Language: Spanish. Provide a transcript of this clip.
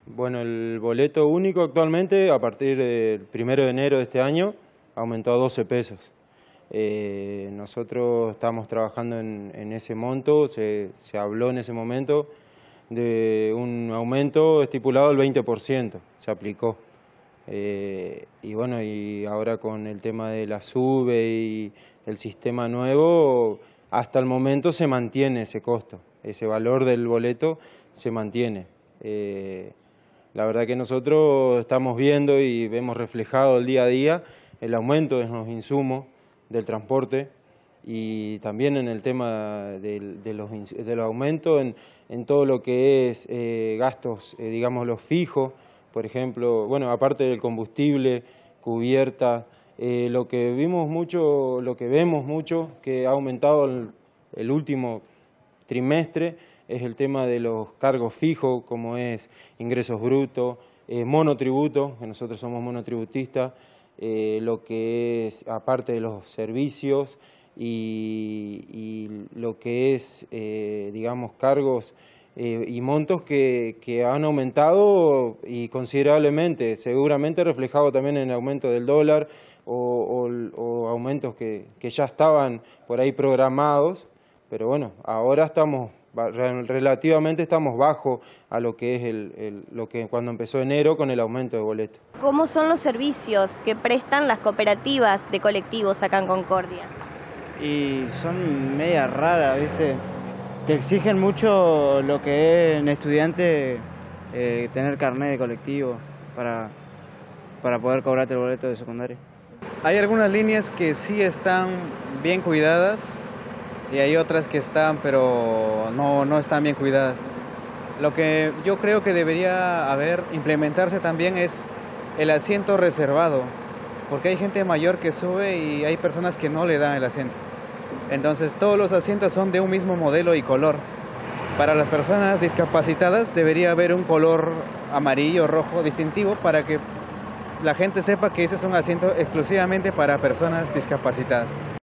Bueno, el boleto único actualmente, a partir del 1 de enero de este año, aumentó a 12 pesos. Nosotros estamos trabajando en ese monto, se habló en ese momento de un aumento estipulado del 20%, se aplicó. Y bueno, y ahora con el tema de la SUBE y el sistema nuevo, hasta el momento se mantiene ese costo, ese valor del boleto se mantiene. La verdad que nosotros estamos viendo y vemos reflejado el día a día el aumento de los insumos del transporte y también en el tema del aumento en todo lo que es gastos, digamos, los fijos, por ejemplo, bueno, aparte del combustible, cubierta, lo que vemos mucho que ha aumentado el último trimestre es el tema de los cargos fijos, como es ingresos brutos, monotributo, que nosotros somos monotributistas, lo que es, aparte de los servicios y lo que es, digamos, cargos y montos que han aumentado y considerablemente, seguramente reflejado también en el aumento del dólar o aumentos que ya estaban por ahí programados, pero bueno, ahora relativamente estamos bajo a lo que es lo que cuando empezó enero con el aumento de boleto. ¿Cómo son los servicios que prestan las cooperativas de colectivos acá en Concordia? Y son medias raras, ¿viste? Te exigen mucho lo que es en estudiante tener carnet de colectivo para poder cobrarte el boleto de secundaria. Hay algunas líneas que sí están bien cuidadas y hay otras que están, pero no están bien cuidadas. Lo que yo creo que debería implementarse también es el asiento reservado, porque hay gente mayor que sube y hay personas que no le dan el asiento. Entonces todos los asientos son de un mismo modelo y color. Para las personas discapacitadas debería haber un color amarillo o rojo distintivo para que la gente sepa que ese es un asiento exclusivamente para personas discapacitadas.